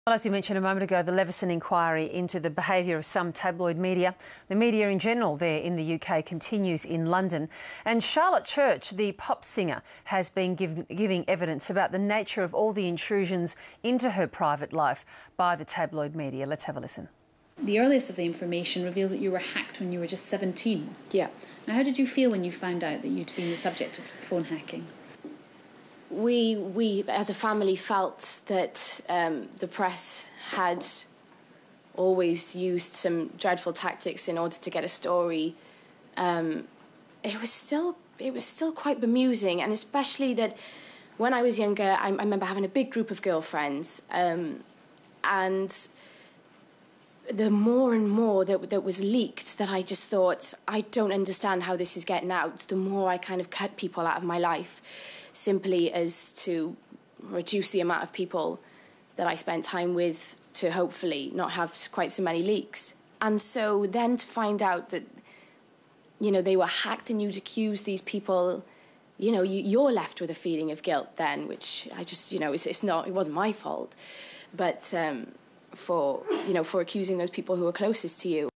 Well, as you mentioned a moment ago, the Leveson inquiry into the behaviour of some tabloid media, the media in general there in the UK, continues in London. And Charlotte Church, the pop singer, has been giving evidence about the nature of all the intrusions into her private life by the tabloid media. Let's have a listen. The earliest of the information reveals that you were hacked when you were just 17. Yeah. Now, how did you feel when you found out that you'd been the subject of phone hacking? We as a family felt that the press had always used some dreadful tactics in order to get a story. It was still quite bemusing, and especially that when I was younger, I remember having a big group of girlfriends, and the more and more that was leaked, that I just thought, I don't understand how this is getting out, the more I kind of cut people out of my life, simply as to reduce the amount of people that I spent time with, to hopefully not have quite so many leaks. And so then to find out that, you know, they were hacked and you'd accuse these people, you know, you're left with a feeling of guilt then, which I just, you know, it wasn't my fault. But for accusing those people who were closest to you.